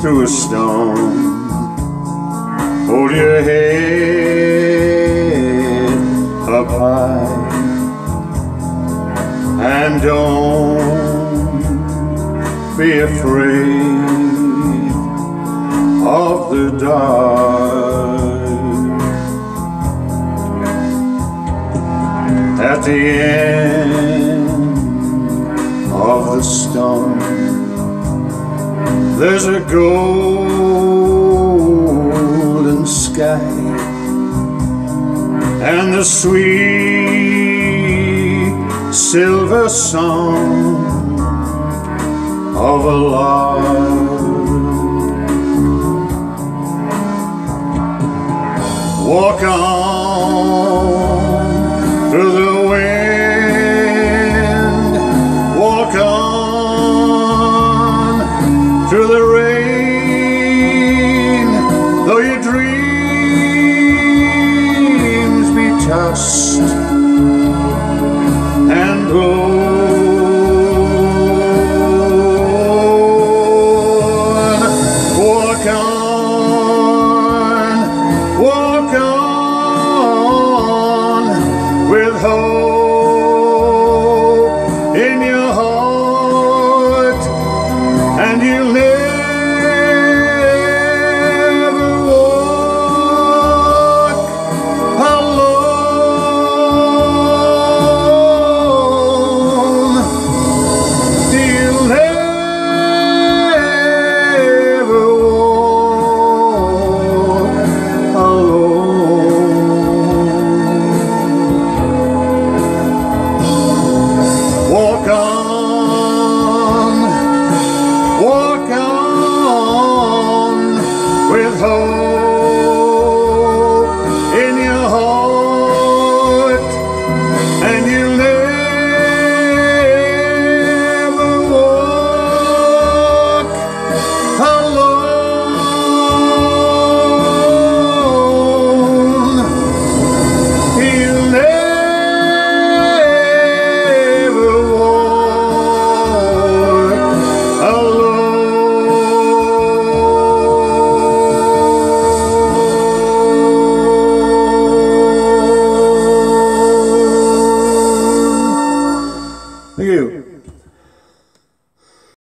through a storm. Hold your head up high and don't be afraid of the dark. At the end of the storm, there's a golden sky and the sweet silver song of a lark. Walk on through the wind, walk on through the rain.